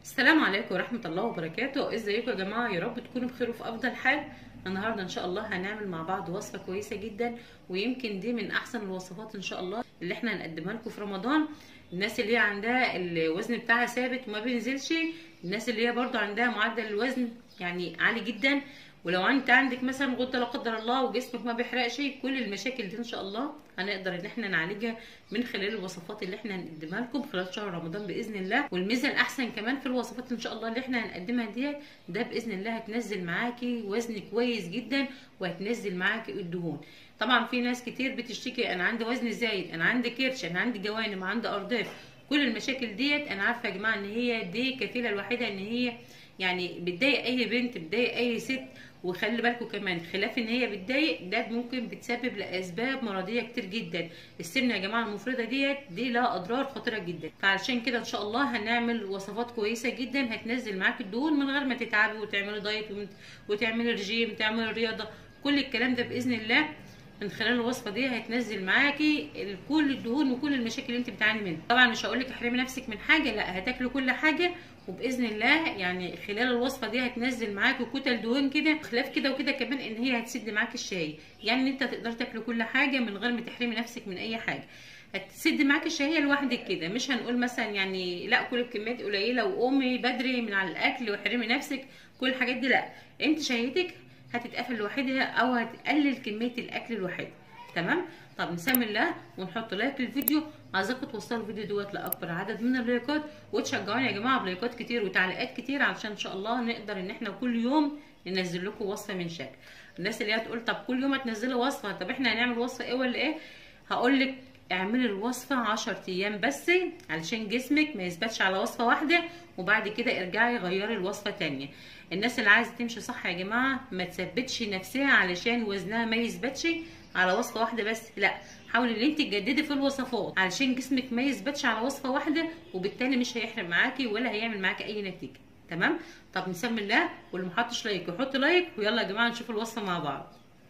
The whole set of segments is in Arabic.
السلام عليكم ورحمة الله وبركاته. ازيكم يا جماعة؟ يا رب تكونوا بخير وفي افضل حال. النهاردة ان شاء الله هنعمل مع بعض وصفة كويسة جدا، ويمكن دي من احسن الوصفات ان شاء الله اللي احنا هنقدمها لكم في رمضان. الناس اللي هي عندها الوزن بتاعها ثابت وما بينزلش، الناس اللي هي برضو عندها معدل الوزن يعني عالي جدا، ولو انت عندك مثلا غده لا قدر الله وجسمك ما بيحرقش، كل المشاكل دي ان شاء الله هنقدر ان احنا نعالجها من خلال الوصفات اللي احنا هنقدمها لكم خلال شهر رمضان باذن الله. والميزه الاحسن كمان في الوصفات ان شاء الله اللي احنا هنقدمها ديت، ده باذن الله هتنزل معاكي وزن كويس جدا، وهتنزل معاكي الدهون. طبعا في ناس كتير بتشتكي انا عندي وزن زايد، انا عندي كرش، انا عندي جوانب، عندي ارداف. كل المشاكل ديت انا عارفه يا جماعه ان هي دي كفيله الوحيده ان هي يعني بتضايق اي بنت، بتضايق اي ست. وخلي بالكم كمان، خلاف ان هي بتضايق ده ممكن بتسبب لاسباب مرضيه كتير جدا. السمنه يا جماعه المفرطه دي لها اضرار خطيره جدا، فعشان كده ان شاء الله هنعمل وصفات كويسه جدا هتنزل معاك الدهون من غير ما تتعبي وتعملي دايت وتعملي رجيم، تعملي رياضه. كل الكلام ده باذن الله من خلال الوصفه دي هتنزل معاكي كل الدهون وكل المشاكل اللي انت بتعاني منها. طبعا مش هقول لك احرمي نفسك من حاجه، لا، هتاكلي كل حاجه، وباذن الله يعني خلال الوصفه دي هتنزل معاكي كتل دهون كده. خلاف كده وكده كمان ان هي هتسد معاكي الشهيه، يعني ان انت تقدر تاكلي كل حاجه من غير ما تحرمي نفسك من اي حاجه. هتسد معاكي الشهيه لوحدك كده، مش هنقول مثلا يعني لا كل بكميات قليله وقومي بدري من على الاكل واحرمي نفسك، كل الحاجات دي لا. انت شهيتك هتتقفل لوحدها او هتقلل كميه الاكل لوحدها. تمام؟ طب نسمي الله ونحط لايك للفيديو. عايزاكم توصلوا الفيديو دوت لاكبر عدد من اللايكات، وتشجعوني يا جماعه بلايكات كتير وتعليقات كتير، علشان ان شاء الله نقدر ان احنا كل يوم ننزل لكم وصفه من شكل. الناس اللي هتقول طب كل يوم هتنزلي وصفه، طب احنا هنعمل وصفه ايه ولا ايه؟ هقول لك اعملي الوصفه 10 ايام بس علشان جسمك ما يثبتش على وصفه واحده، وبعد كده ارجعي غيري الوصفه تانية. الناس اللي عايزه تمشي صح يا جماعه ما تثبتش نفسها علشان وزنها ما يثبتش على وصفه واحده بس، لا، حاولي ان انت تجددي في الوصفات علشان جسمك ما يثبتش على وصفه واحده، وبالتالي مش هيحرق معاكي ولا هيعمل معاكي اي نتيجه. تمام؟ طب نسمي الله، واللي ما حطش لايك يحط لايك، ويلا يا جماعه نشوف الوصفه مع بعض.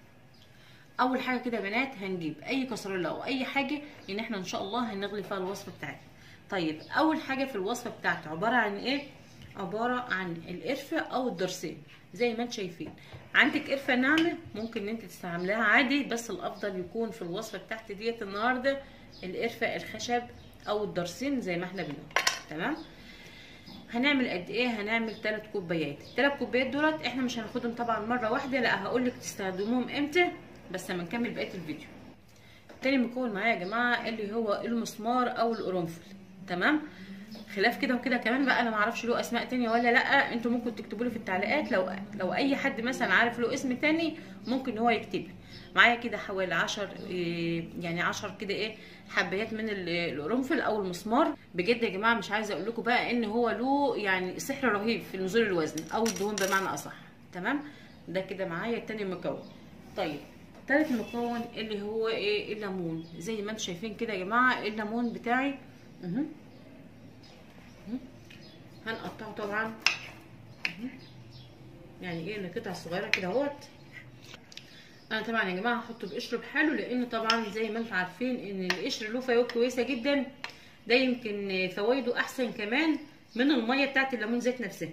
اول حاجه كده يا بنات هنجيب اي كسرونه او اي حاجه ان احنا ان شاء الله هنغلي فيها الوصفه بتاعتنا. طيب اول حاجه في الوصفه بتاعتي عباره عن ايه؟ عباره عن القرفه او الضرسين زي ما انتم شايفين. عندك قرفه ناعمه ممكن ان انت تستعمليها عادي، بس الافضل يكون في الوصفه بتاعتي ديت النهارده القرفه الخشب او الضرسين زي ما احنا بنقول. تمام؟ هنعمل قد ايه؟ هنعمل 3 كوبايات. ال3 كوبايات دولت احنا مش هناخدهم طبعا مره واحده، لا، هقول لك تستخدموهم امتى بس لما نكمل بقيه الفيديو. تاني مكون معايا يا جماعه اللي هو المسمار او القرنفل. تمام؟ خلاف كده وكده كمان بقى، انا ما اعرفش له اسماء تانية ولا لا، انتوا ممكن تكتبوا لي في التعليقات لو اي حد مثلا عارف له اسم تاني ممكن هو يكتب. معايا كده حوالي 10 يعني 10 كده ايه حبايات من القرنفل او المسمار. بجد يا جماعه مش عايزه اقول لكم بقى ان هو له يعني سحر رهيب في نزول الوزن او الدهون بمعنى اصح. تمام؟ ده كده معايا التاني مكون. طيب تالت مكون اللي هو ايه؟ الليمون. زي ما انتم شايفين كده يا جماعه الليمون بتاعي هنقطعه طبعا يعني ايه قطع صغيره كده اهوت. انا طبعا يا جماعه هحطه بقشره بحاله، لان طبعا زي ما انتم عارفين ان القشر له فوائد كويسه جدا، ده يمكن فوائده احسن كمان من الميه بتاعت الليمون ذات نفسها.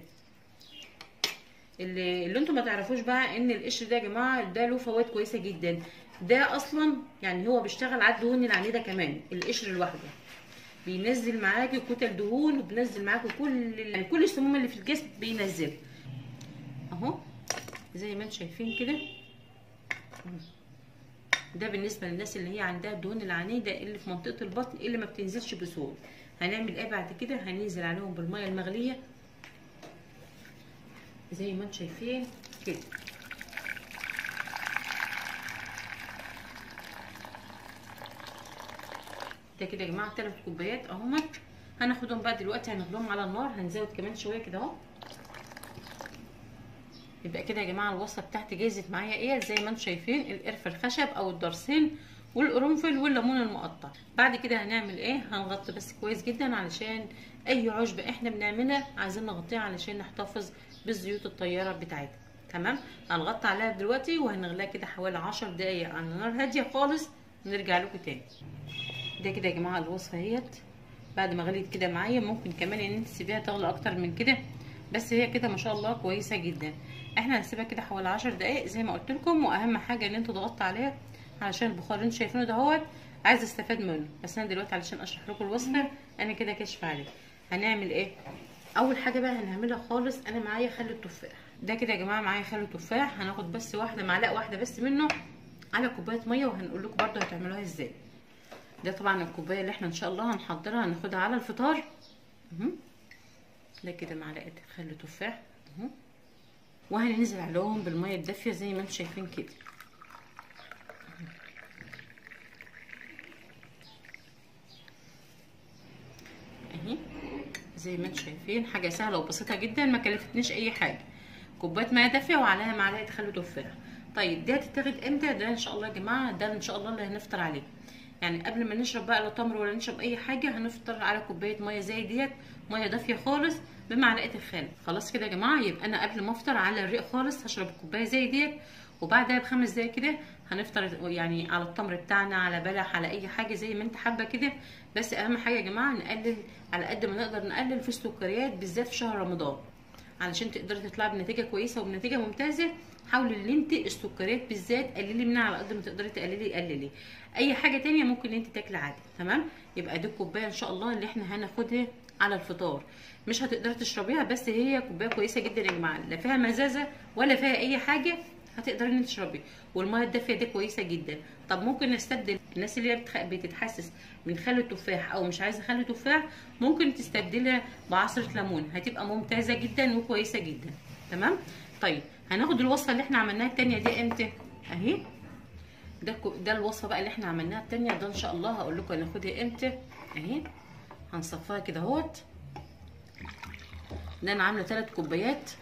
اللي انتم ما تعرفوش بقى ان القشر ده يا جماعه ده له فوائد كويسه جدا، ده اصلا يعني هو بيشتغل على الدهون العنيده كمان. القشر لوحده بينزل معاكي كتل دهون، وبينزل معاكي كل السموم اللي في الجسم بينزل اهو زي ما انتم شايفين كده. ده بالنسبه للناس اللي هي عندها الدهون العنيده اللي في منطقه البطن اللي ما بتنزلش بسهوله. هنعمل ايه بعد كده؟ هننزل عليهم بالميه المغليه زي ما انتم شايفين كده. ده كده يا جماعه 3 كوبايات اهمت. هناخدهم بقى دلوقتي هنغليهم على النار، هنزود كمان شويه كده اهو. يبقى كده يا جماعه الوصفه بتاعتي جهزت معايا ايه زي ما انتم شايفين، القرفه الخشب او الضرسين والقرنفل والليمون المقطع. بعد كده هنعمل ايه؟ هنغطي بس كويس جدا علشان اي عشبه احنا بنعملها عايزين نغطيها علشان نحتفظ بالزيوت الطياره بتاعتها. تمام؟ هنغطي عليها دلوقتي وهنغليها كده حوالي 10 دقايق على نار هاديه خالص ونرجع لكم تاني. ده كده يا جماعه الوصفه اهيت بعد ما غليت كده معايا ممكن كمان ان انت تسيبيها تغلي اكتر من كده، بس هي كده ما شاء الله كويسه جدا. احنا هنسيبها كده حوالي 10 دقائق زي ما قلت لكم، واهم حاجه ان انتوا تغطوا عليها علشان البخار اللي انتوا شايفينه دهوت عايزه استفاد منه. بس انا دلوقتي علشان اشرح لكم الوصفه انا كده كاشفه عليه. هنعمل ايه؟ اول حاجه بقى هنعملها خالص، انا معايا خل التفاح ده كده يا جماعه، معايا خل تفاح. هناخد بس معلقه واحده بس منه على كوبايه ميه، وهنقول لكم برده هتعملوها ازاي. ده طبعا الكوبايه اللي احنا ان شاء الله هنحضرها هناخدها على الفطار. ده كده معلقه خل تفاح وهننزل عليهم بالميه الدافيه زي ما انتم شايفين كده. اهي زي ما انتم شايفين، حاجه سهله وبسيطه جدا، ما كلفتنيش اي حاجه. كوبايه ميه دافيه وعليها معلقه خل تفاح. طيب دي هتتاخد امتى؟ ده ان شاء الله يا جماعه، ده ان شاء الله اللي هنفطر عليه. يعني قبل ما نشرب بقى لا تمر ولا نشرب اي حاجه، هنفطر على كوبايه ميه زي ديت، ميه دافيه خالص بمعلقه الخل. خلاص كده يا جماعه، يبقى انا قبل ما افطر على الريق خالص هشرب الكوبايه زي ديت، وبعدها ب5 دقايق كده هنفطر يعني على التمر بتاعنا، على بلح، على اي حاجه زي ما انت حابه كده. بس اهم حاجه يا جماعه نقلل على قد ما نقدر، نقلل في السكريات بالذات في شهر رمضان علشان تقدري تطلعي بنتيجه كويسه وبنتيجه ممتازه. حاولي ان انت السكريات بالذات قللي منها على قد ما تقدري قللي. اي حاجه تانية ممكن انت تاكلي عادي. تمام، يبقى دي الكوبايه ان شاء الله اللي احنا هناخدها على الفطار. مش هتقدري تشربيها، بس هي كوبايه كويسه جدا يا جماعه، لا فيها مزازه ولا فيها اي حاجه، هتقدري ان انت تشربي. والميه الدافيه دي كويسه جدا. طب ممكن نستبدل، الناس اللي هي بتتحسس من خل التفاح او مش عايزه خل تفاح، ممكن تستبدلها بعصره ليمون، هتبقى ممتازه جدا وكويسه جدا. تمام. طيب هناخد الوصفه اللي احنا عملناها التانيه دي امتى؟ اهي ده الوصفه بقى اللي احنا عملناها التانيه، ده ان شاء الله هقول لكم هناخدها امتى. اهي هنصفيها كده اهوت. ده انا عامله 3 كوبايات.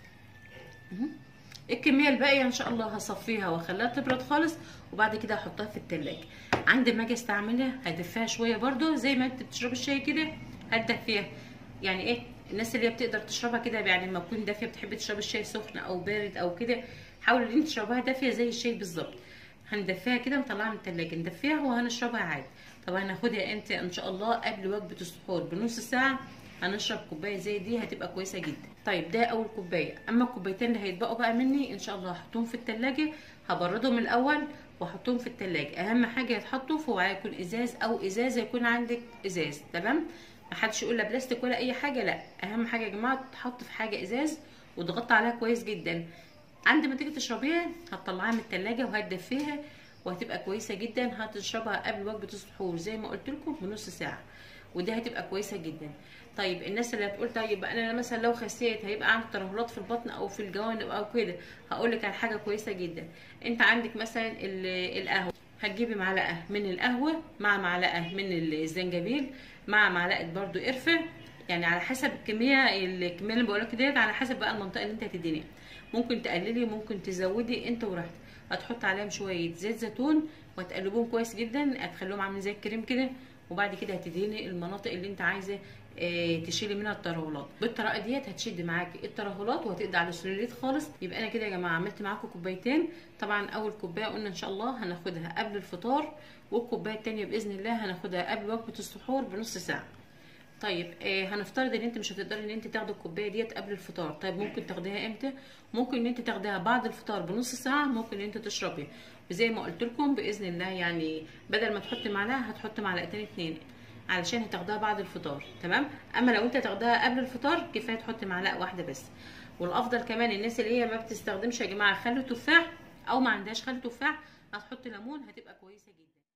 الكميه الباقيه ان شاء الله هصفيها واخليها تبرد خالص، وبعد كده هحطها في التلاجة. عند ما اجي استعملها هدفيها شويه برده زي ما انت بتشربي الشاي كده، هتدفيها. يعني ايه، الناس اللي هي بتقدر تشربها كده، يعني لما تكون دافيه بتحب تشرب الشاي سخن او بارد او كده، حاولي ان انت تشربها دافيه زي الشاي بالظبط. هندفيها كده ونطلعها من التلاجة، ندفيها وهنشربها عادي. طب هناخدها امتى؟ ان شاء الله قبل وجبه السحور بنص ساعه هنشرب كوبايه زي دي، هتبقى كويسه جدا. طيب ده اول كوبايه. اما الكوبايتين اللي هيتبقوا بقى مني ان شاء الله هحطهم في التلاجة، هبردهم الاول واحطهم في التلاجة. اهم حاجه يتحطوا في وعاء يكون ازاز، او ازازه يكون عندك ازاز. تمام، محدش يقول لا بلاستيك ولا اي حاجه، لا، اهم حاجه يا جماعه تحط في حاجه ازاز وتغطي عليها كويس جدا. عند ما تيجي تشربيها هتطلعيها من التلاجة وهتدفيها وهتبقى كويسه جدا. هتشربها قبل وجبه السحور زي ما قلت لكم بنص ساعه، ودي هتبقى كويسه جدا. طيب الناس اللي هتقول طيب انا مثلا لو خسيت هيبقى عندي ترهلات في البطن او في الجوانب او كده، هقول لك على حاجه كويسه جدا. انت عندك مثلا القهوه، هتجيبي معلقه من القهوه مع معلقه من الزنجبيل مع معلقه برده قرفه، يعني على حسب الكميه اللي بقول لك ديت، على حسب بقى المنطقه اللي انت هتدينيها. ممكن تقللي ممكن تزودي انت وراحتك. هتحط عليهم شويه زيت زيتون وتقلبوهم كويس جدا، هتخليهم عاملين زي الكريم كده، وبعد كده هتدهني المناطق اللي انت عايزه تشيلي منها الترهلات. بالطريقه ديت هتشد معاكي الترهلات وهتقضي على السلوليت خالص. يبقى انا كده يا جماعه عملت معاكم كوبايتين. طبعا اول كوبايه قلنا ان شاء الله هناخدها قبل الفطار، والكوبايه الثانيه باذن الله هناخدها قبل وجبه السحور بنص ساعه. طيب هنفترض ان انت مش هتقدري ان انت تاخدي الكوبايه ديت قبل الفطار. طيب ممكن تاخديها امتى؟ ممكن ان انت تاخديها بعد الفطار بنص ساعه، ممكن ان انت تشربي زي ما قلت لكم باذن الله. يعني بدل ما تحطي معلقه هتحطي معلقتين 2 علشان هتاخدها بعد الفطار. تمام، اما لو انت تاخدها قبل الفطار كفايه تحطي معلقه واحده بس. والافضل كمان الناس اللي هي ما بتستخدمش يا جماعه خل تفاح او ما عندهاش خل تفاح، هتحطي ليمون، هتبقى كويسه جدا.